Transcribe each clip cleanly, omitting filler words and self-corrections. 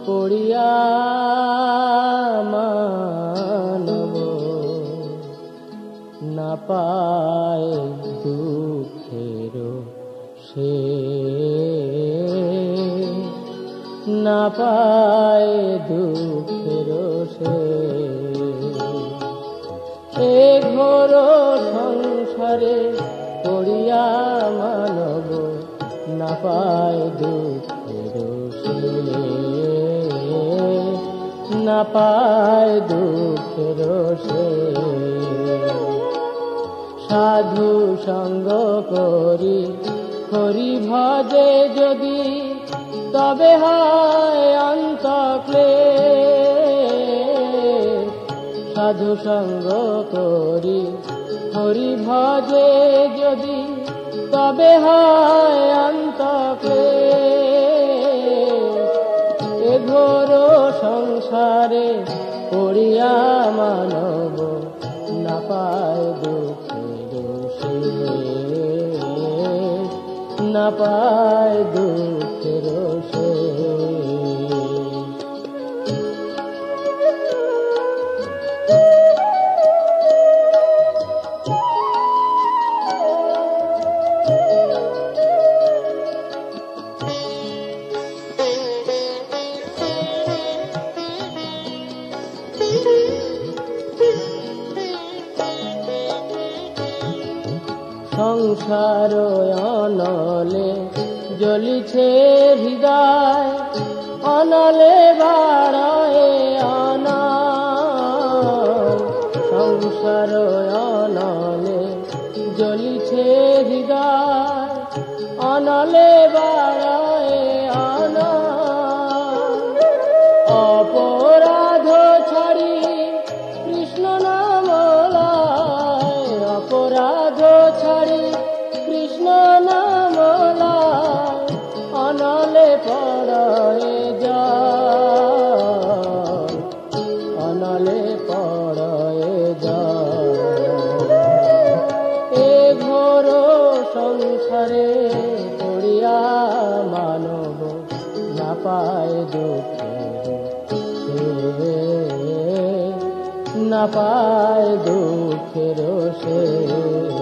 পড়িয়া মানব না পায় দুঃখের শেষ, না পায় দুঃখের শেষ। এ ঘোর সংসারে পড়িয়া মানব না পায় দুঃখের শেষ, না পায় দুঃখের শেষ। সাধু সঙ্গ করি হরি ভজে যদি, তবে হয় অন্তক্লেশ। সাধু সঙ্গ করি হরি ভজে যদি, তবে হয় অন্তক্লেশ। এ ঘোর সংসারে পড়িয়া মানব না পায় দুঃখের শেষ, না পায় দুঃখের শেষ। সংসার অনলে জ্বলিছে হৃদয়, অনলে বাড়ায় অনল। সংসার অনলে জ্বলিছে হৃদয়, অনলে বাড়ায় অনল। অপরাধ ছাড়ি কৃষ্ণ নাম লয়, অপরাধ ছাড়ি কৃষ্ণ নাম লয়, অনলে পড়ে যায়, অনলে পড়ে যায়। এ ঘোর সংসারে পড়িয়া মানব না পায় দুঃখের শেষ, না পায় দুঃখের শেষ।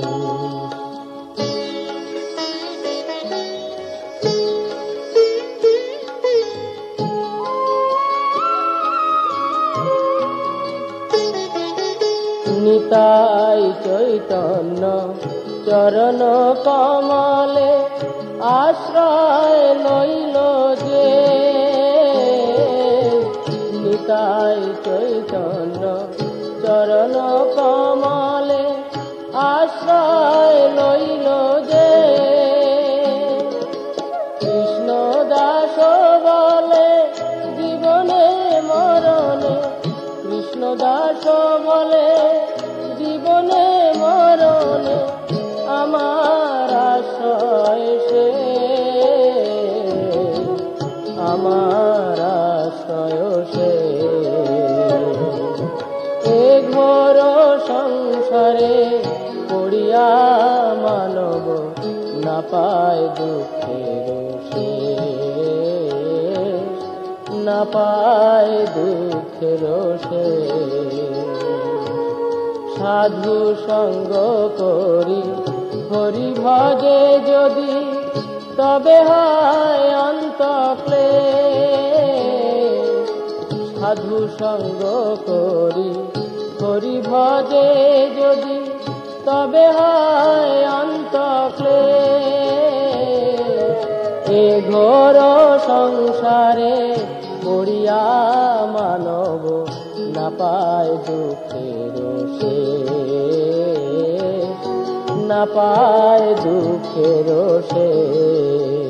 নিতাই চৈতন্য চরণ কমলে আশ্রয় লইল যে, নিতাই চৈতন্য চরণ কমলে আশ্রয় লইল যে। কৃষ্ণ দাস বলে জীবনে মরণে, কৃষ্ণ দাস বলে জীবনে মরণে, আমার আশ্রয় সে, আমার আশ্রয় সে। এ ঘোর সংসারে পড়িয়া মানব না পায় দুঃখের শেষ, না পায় দুঃখের শেষ। সাধু সঙ্গ করি হরি ভজে যদি, তবে হয় অন্তক্লেশ। সাধু সঙ্গ করি হরি ভজে যদি, তবে হয় অন্তক্লেশ। এ ঘোর সংসারে পড়িয়া মানব না পায় দুঃখের শেষ, না পায় দুঃখের শেষ।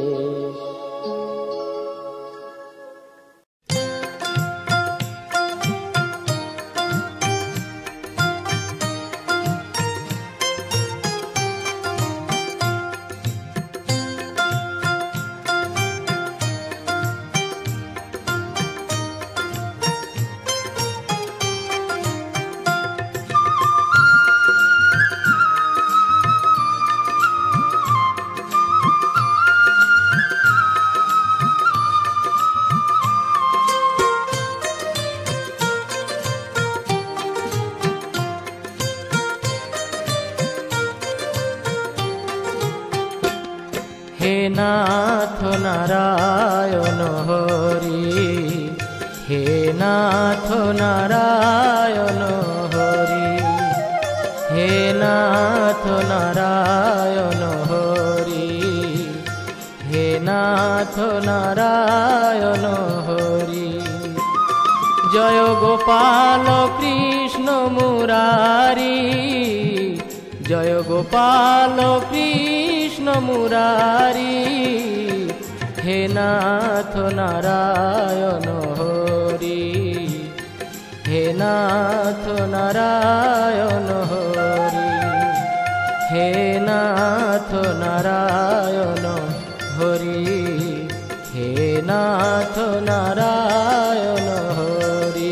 নারায়ণ হরি, হে নাথ নারায়ণ হরি, হে নাথ নারায়ণ হরি, হে নাথ নারায়ণ হরি। জয় গোপাল কৃষ্ণ মুরারি, জয় গোপাল কৃষ্ণ মুরারি, হে নাথ নারায়ণ হরি, হে নাথ নারায়ণ হরি, হে নাথ নারায়ণ হরি, হে নাথ নারায়ণ হরি।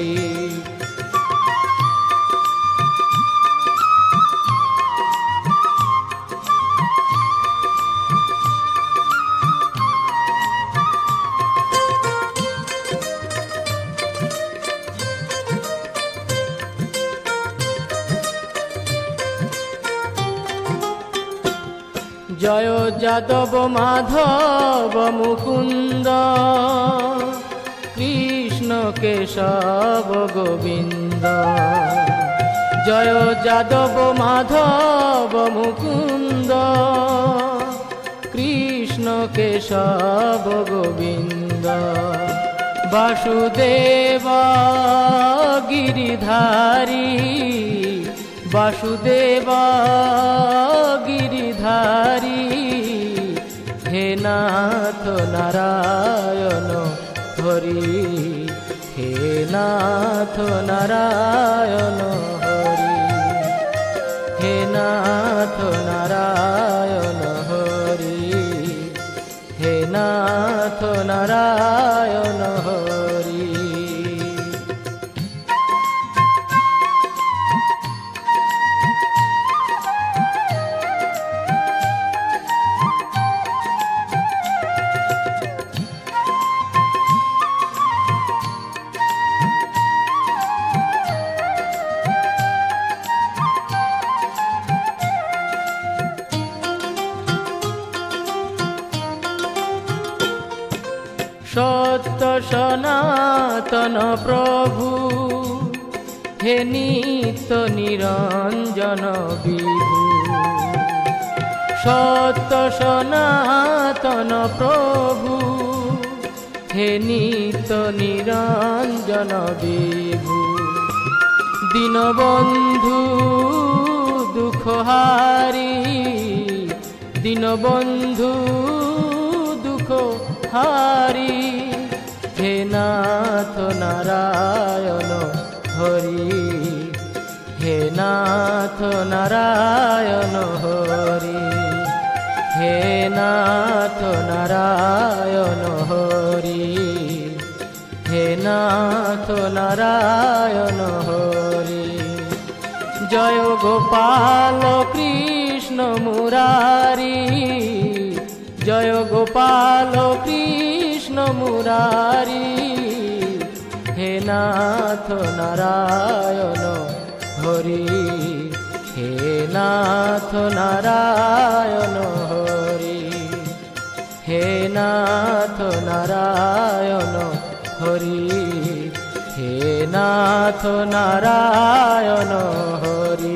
জয় যাদব মাধব মুকুন্দ, কৃষ্ণ কেশব গোবিন্দ। জয় যাদব মাধব মুকুন্দ, কৃষ্ণ কেশব গোবিন্দ। বাসুদেব গিরিধারী, বাসুদেব গিরিধারী, হে নাথ নারায়ণ হরি, হে নাথ নারায়ণ হরি, হে নাথ নারায়ণ হরি, হে নাথ নারায়ণ হরি। সত্য সনাতন প্রভু, হে নিত্য নিরঞ্জন বিভু। সত্য সনাতন প্রভু, হে নিত্য নিরঞ্জন বিভু। দীনবন্ধু দুঃখহারি, দীনবন্ধু দুঃখহারি, হে নাথ নারায়ণ হরি, হে নাথ নারায়ণ হরি, হে নাথ নারায়ণ হরি, হে নাথ নারায়ণ হরি। জয় গোপাল কৃষ্ণ মুরারি, জয় গোপাল কৃষ্ণ মুরারি, হে নাথ নারায়ণ হরি, হে নাথ নারায়ণ হরি, হে নাথ নারায়ণ হরি, হে নাথ নারায়ণ হরি।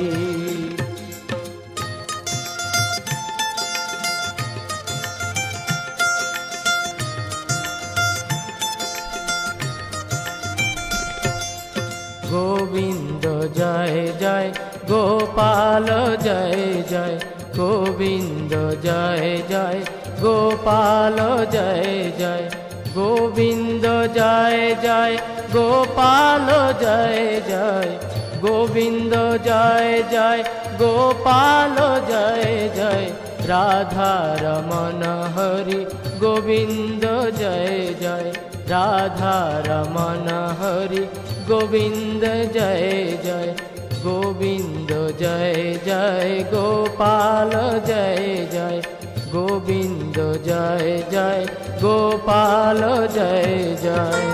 গোবিন্দ জয় জয়, গোপাল জয় জয়, গোবিন্দ জয় জয়, গোপাল জয় জয়, গোবিন্দ জয় জয়, গোপাল জয় জয়, গোবিন্দ জয় জয়, গোপাল জয় জয়। রাধা রমণ হরি গোবিন্দ জয় জয়, রাধা রমণ হরি গোবিন্দ জয় জয়, গোবিন্দ জয় জয়, গোপাল জয় জয়, গোবিন্দ জয় জয়, গোপাল জয় জয়।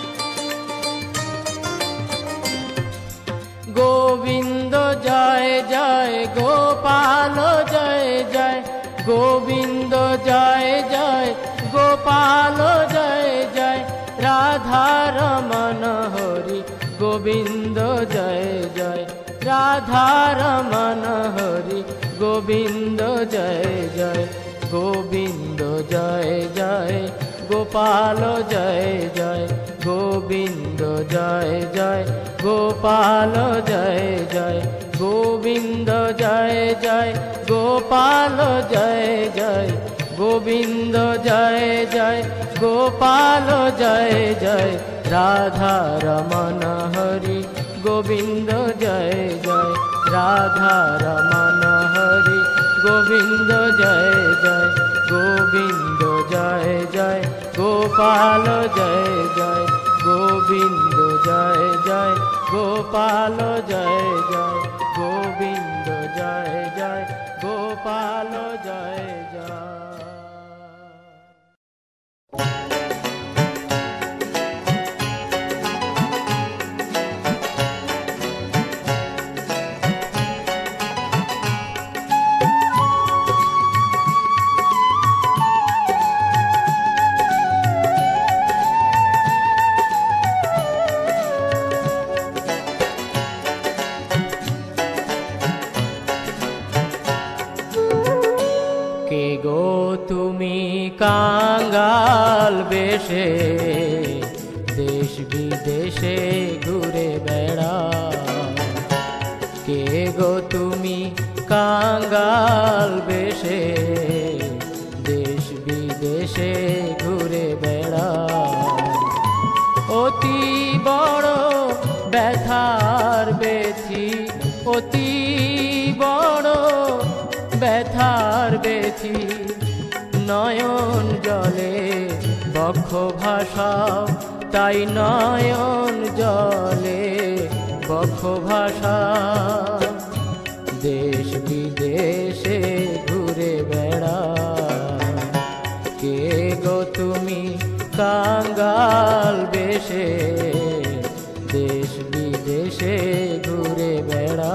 গোবিন্দ জয় গোবিন্দ জয় জয় গোপাল জয় জয় রাধা রমণ হরি গোবিন্দ জয় জয় রাধা রমণ হরি গোবিন্দ জয় জয় গোবিন্দ জয় জয় গোপাল জয় জয় গোবিন্দ জয় জয় গোপাল জয় জয় গোবিন্দ জয় জয় গোপাল জয় জয় গোবিন্দ জয় জয় গোপাল জয় জয় রাধা রমণ হরি গোবিন্দ জয় জয় রাধা রমণ হরি গোবিন্দ জয় জয় গোবিন্দ জয় জয় গোপাল জয় জয় গোবিন্দ জয় জয় গোপাল জয় জয় গোবিন্দ জয় জয় গোপাল জয় জয়। কাঙ্গাল বেশে দেশ বিদেশে ঘুরে বেড়া কে গো তুমি কাঙ্গাল বেশে দেশ বিদেশে ঘুরে বেড়া অতি বড় ব্যথার বেথি অতি বড় ব্যথার বেথি নয়ন জলে বক্ষ ভাষাও তাই নয়ন জলে বক্ষ ভাষা দেশ বিদেশে ঘুরে বেড়া কে গো তুমি কাঙ্গাল বেশে দেশ বিদেশে ঘুরে বেড়া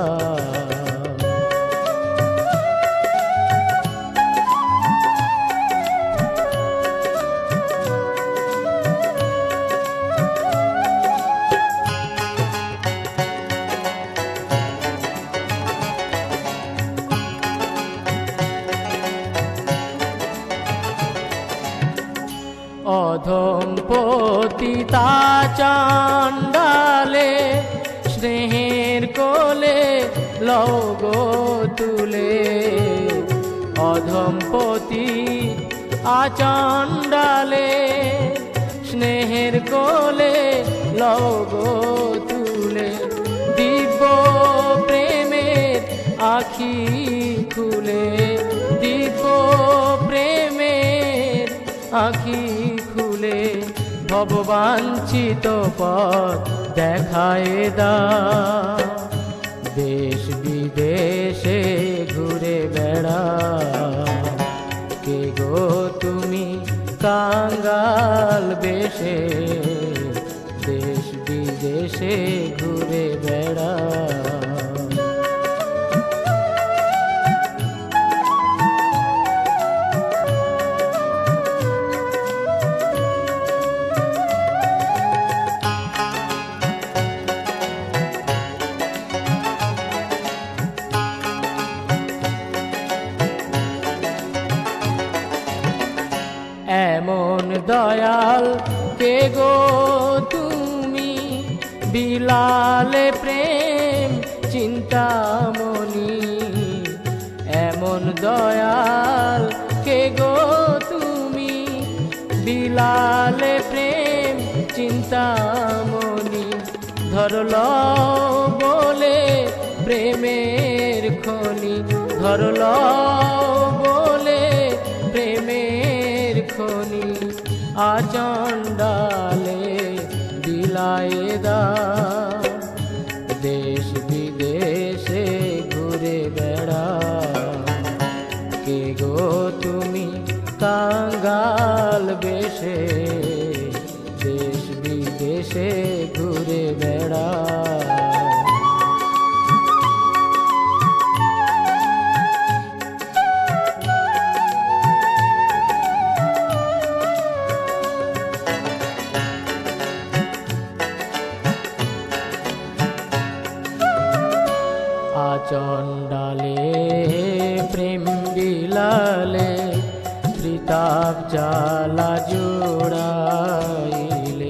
অধম পতিতা চাণ্ডালে স্নেহের কোলে লওগো তুলে অধম পতি আচাণ্ডালে স্নেহের কোলে লওগো তুলে দিব্য প্রেমের আখি খুলে দিব্য প্রেমের আখি খুলে ভববাঞ্ছিত পথ দেখায় দাও দেশ বিদেশে ঘুরে বেড়া কে গো তুমি কাঙ্গাল বেশে দেশ বিদেশে ঘুরে বেড়া এমন দয়াল কে গো তুমি বিলালে প্রেম চিন্তামণি এমন দয়াল কে গো তুমি বিলালে প্রেম চিন্তামণি ধরল বলে প্রেমের খনি ধরল বলে প্রেমের খনি আচণ্ডালে বিলায় দাও দেশ বিদেশে ঘুরে বেড়া কে গো তুমি কাঙ্গাল বেশে দেশ বিদেশে ঘুরে বেড়া বিলালে ত্রিতাপ জ্বালা জোড়াইলে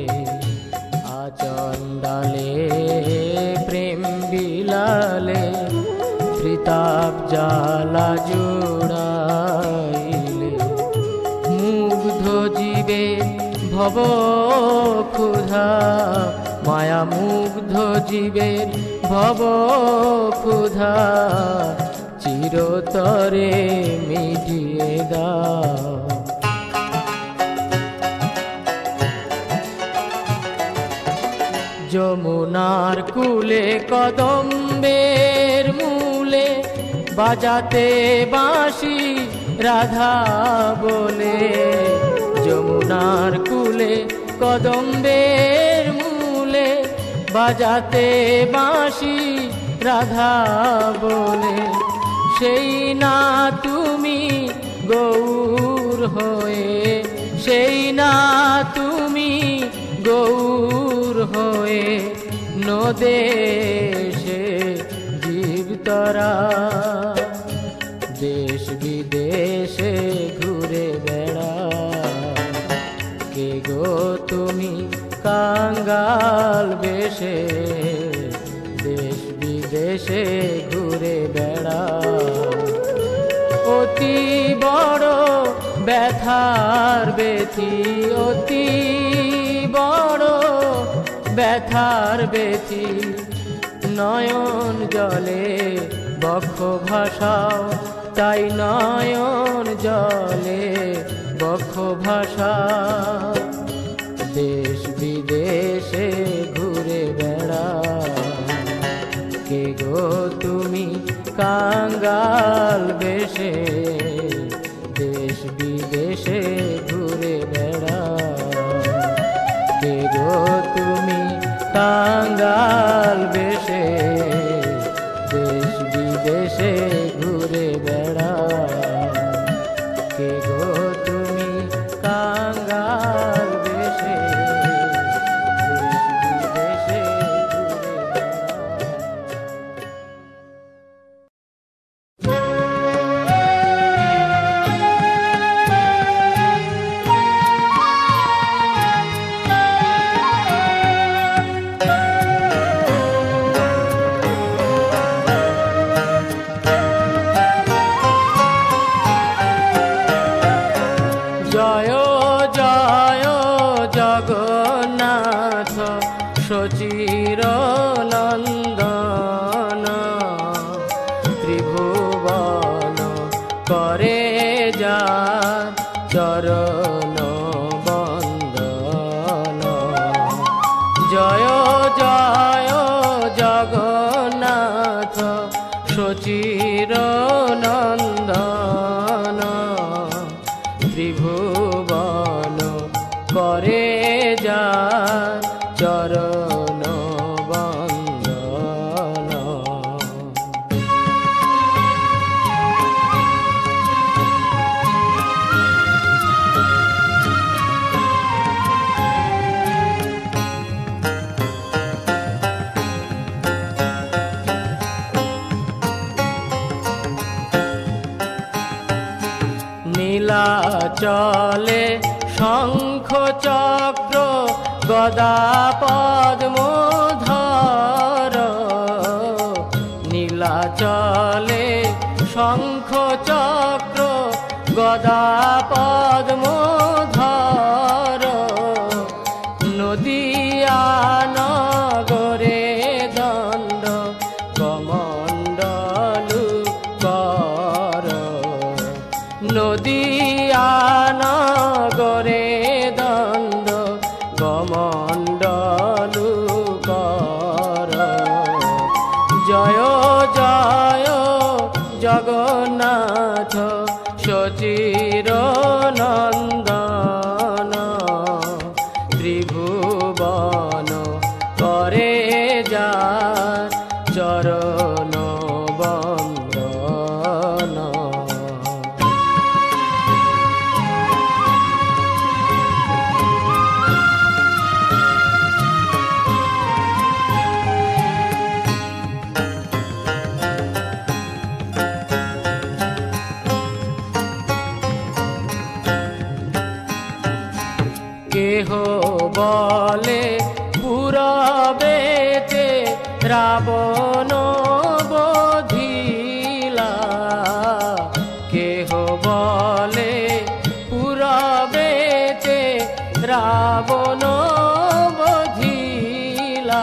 আচণ্ডালে প্রেম বিলালে ত্রিতাপ জ্বালা জোড়াইলে মুগ্ধ জীবে ভব ক্ষুধা মায়া মুগ্ধ জীবের ভব ক্ষুধা চিরতরে মিটিয়ে দাও। যমুনার কূলে কদম্বের মূলে বাজাতে বাঁশি রাধা বলে, যমুনার কূলে কদম্বের মূলে বাজাতে বাঁশি রাধা বলে, সেই না তুমি গৌর হয়ে, সেই না তুমি গৌর হয়ে নদেশে জীবতরা দেশ বিদেশে ঘুরে বেড়া। কে গো তুমি কাঙ্গাল বেশে দেশ বিদেশে ঘুরে বেড়া। অতি বড় ব্যথার বেথি, অতি বড় ব্যথার বেথি, নয়ন জলে বক্ষ ভাষাও, তাই নয়ন জলে বক্ষ ভাষা। দেশ বিদেশে ঘুরে বেড়া। কে গো তুমি কাঙ্গাল বেশে দেশ বিদেশে ঘুরে বেড়া। কে গো তুমি কাঙ্গাল বেশে দেশ বিদেশে ঘুরে বেড়া। কে গো তুমি কাঙ্গাল বেশে দেশ বিদেশে ঘুরে জয় জয় জগন্নাথ সচির নন্দন, ত্রিভুবন করে যা চরণ বন্দন। জয় জয় জগন্নাথ সচির নন্দন, ত্রিভুবন করে যা চরণ বন্দন। নীলাচলে শঙ্খ চক্র গদা পদ্মধর, নীলাচলে শঙ্খ চক্র গদা পদ্মধর। নদিয়া নগরে দণ্ড কমণ্ডলু কর, নদিয়া নগরে দণ্ড কমণ্ডলু কর। জয় জয় জগন্নাথ সচির নন্দন, ত্রিভুবন করে যা চরণ বন্দন। বলে পুরবেতে রাবণ বধিলা, কেহ বলে পুরবেতে রাবণ বধিলা।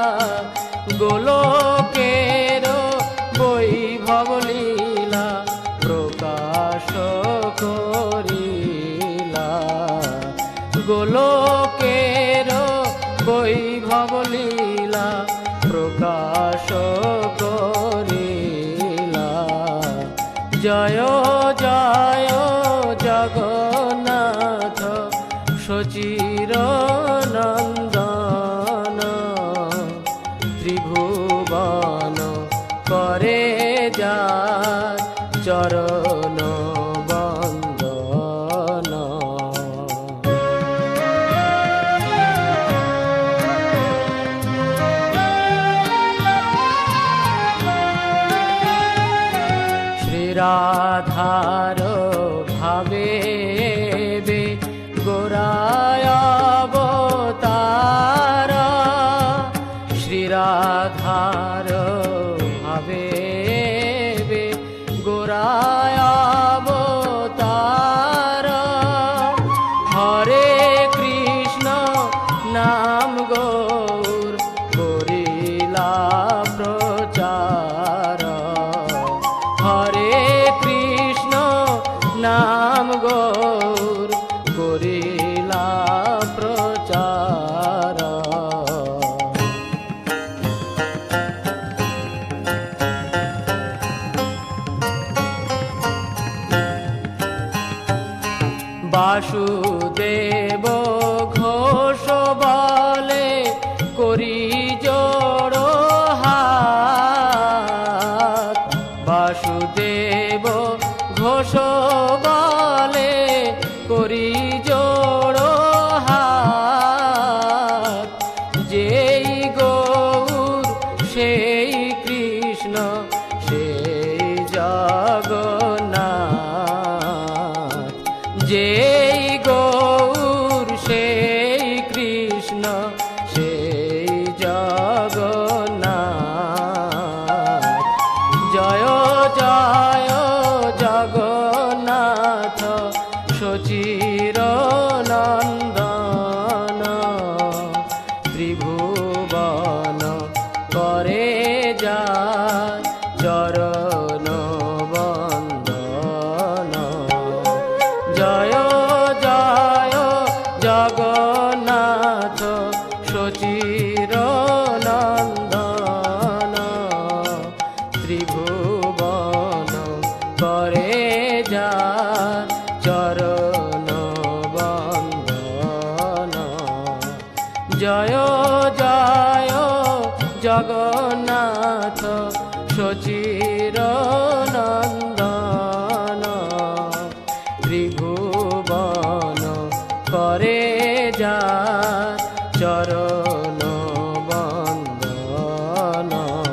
গোলকের বৈভব লীলা প্রকাশ করিলা, গোলকের বৈভব লীলা প্রকাশ করিলা। জয় জয় জগন্নাথ শচীর নন্দন, ত্রিভুবন করে যার চরণ বন্দন। শ্রীরাধার ভাবে গোরায় অবতার, শ্রীরাধার ভাবে গোরায় অবতার। হরে কৃষ্ণ নাম গৌর করিলা প্রচার, হরে কৃষ্ণ নাম গৌর করিলা প্রচার। বাসুদেব ঘোষ বলে করি জোড় হাত, বাসুদেব ঘোষ বলে করি জোড় হাত। যেই গৌর সেই কৃষ্ণ সেই জগন্নাথ, যেই গৌর সেই কৃষ্ণ সেই জগন্নাথ। জয় জয় জগন্নাথ শচীর নন্দন, ত্রিভুবন করে যার চরণ বন্দন। জয় জয় জগন্নাথ শচীর নন্দন, ত্রিভুবন করে যার চরণ বন্দন। জয় জয় জগন্নাথ শচীর নন্দন, ত্রিভুবন করে যার চরণ বন্দন।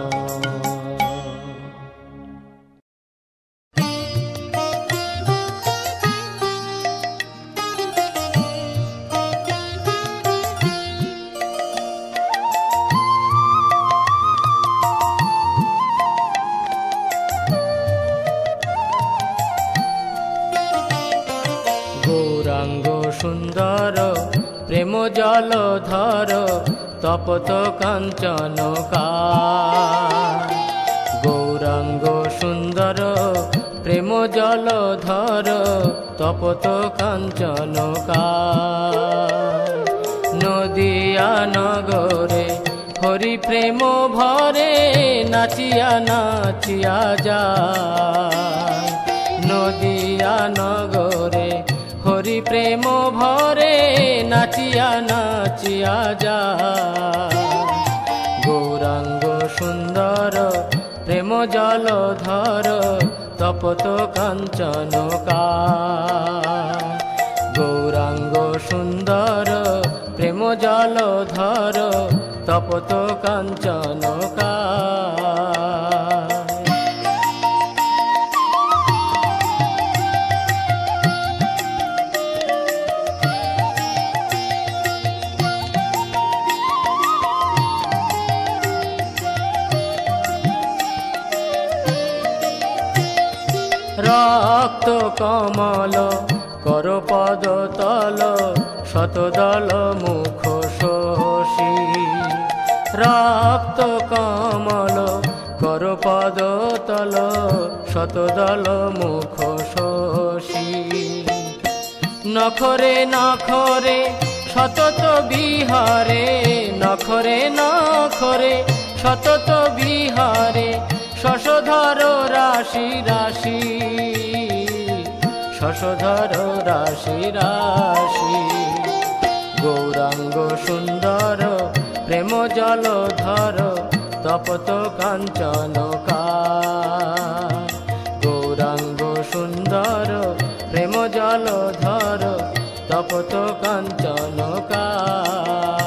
গৌরাঙ্গ সুন্দর প্রেম জলধর তপত কাঞ্চন কায়, গৌরাঙ্গ সুন্দর প্রেম জলধর তপত কাঞ্চন কায়। নদিয়া নগরে হরি প্রেম ভরে নাচিয়া নাচিয়া যায়, নদিয়া নগরে হরি প্রেম ভরে নাচিয়া নাচিয়া যায়। গৌরাঙ্গ সুন্দর প্রেম জলধর তপত কাঞ্চন কায়, গৌরাঙ্গ সুন্দর প্রেম জলধর তপত কাঞ্চন কায়। রক্ত কমল কর পদ তল শতদল মুখ শোষী। রক্ত কমল কর পদ তল শতদল মুখ শোষী। নখরে নখরে সতত বিহারে, নখরে নখরে সতত বিহারে শশধর রাশি রাশি, শশধর রাশি রাশি। গৌরাঙ্গ সুন্দর প্রেম জলধর তপত কাঞ্চন কায়। গৌরাঙ্গ সুন্দর প্রেম জলধর তপত কাঞ্চন কায়।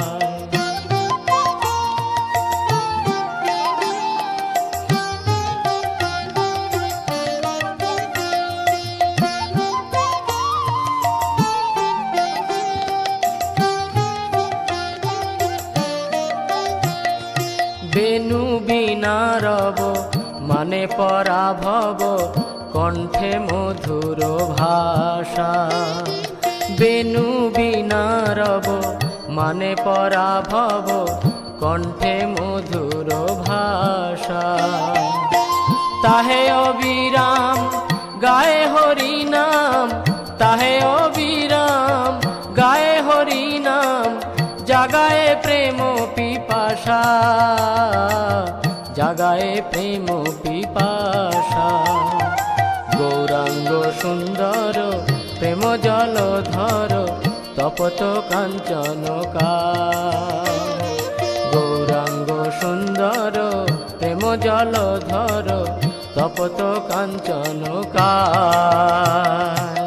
বেনু বিনা রব মানে পরাভব কণ্ঠে মধুর ভাষা। বেনু বিনা রব মানে পরাভব কণ্ঠে মধুর ভাষা। তাহে অবিরাম গায়ে হরি নাম, তাহে অবিরাম গায়ে হরি নাম। জাগায়ে প্রেম পিপাসা, জাগায়ে প্রেম পিপাসা। গৌরাঙ্গ সুন্দর প্রেম জলধর তপত কাঞ্চন কায়। গৌরাঙ্গ সুন্দর প্রেম জলধর তপত কাঞ্চন কায়।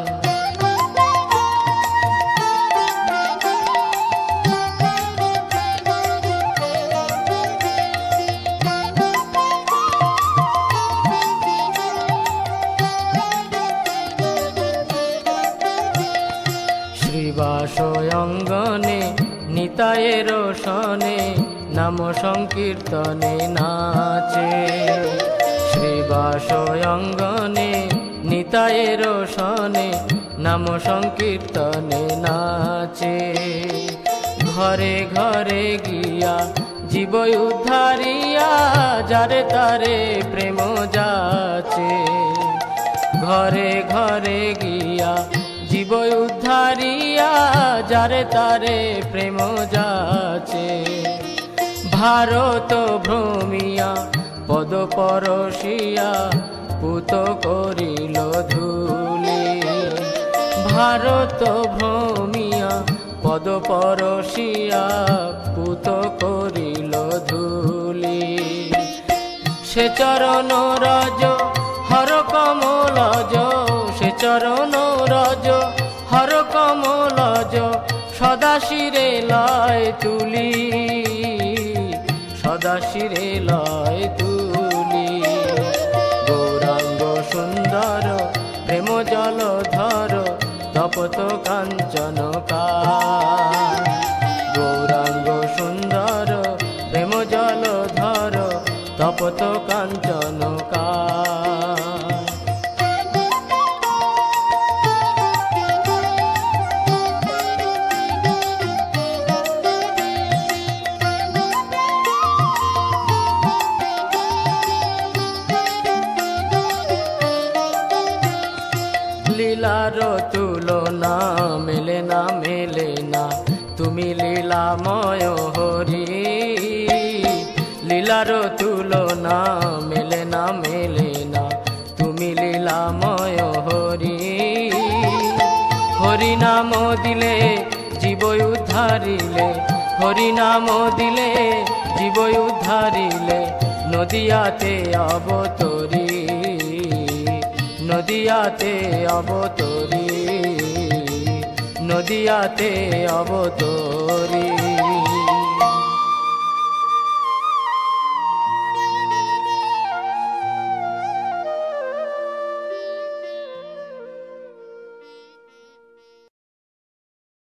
শ্রীবাস অঙ্গনে নিতায়ের সনে নাম সংকীর্তনে নাচে। শ্রীবাস অঙ্গনে নিতায়ের সনে নাম সংকীর্তনে নাচে। ঘরে ঘরে গিয়া জীব উদ্ধারিয়া যারে তারে প্রেম যাচে। ঘরে ঘরে গিয়া জীব উদ্ধারিয়া যারে তারে প্রেম যাচে। ভারত ভ্রমিয়া পদ পরশিয়া পুত করিল ধূলি। ভারত ভ্রমিয়া পদ পরশিয়া পুত করিল ধূলি। সে চরণ রজ হর কমলজ, সে চরণ রজ হর কমলজ সদা শিরে লয় তুলি, সদা শিরে লয় তুলি। গৌরাঙ্গ সুন্দর প্রেম জলধর তপত কাঞ্চন কায়। গৌরাঙ্গ সুন্দর প্রেম জলধর তপত কাঞ্চন কায়। লীলার তুলনা মেলে না মেলে না তুমি লীলাময় হরি। লীলার তুলনা মেলে না মেলে না তুমি লীলাময় হরি। হরি নাম দিলে জীব উদ্ধারিলে, হরি নাম দিলে জীব উদ্ধারিলে নদিয়াতে অবতরী, নদিয়াতে অবতরী, নদিয়াতে অবতরী।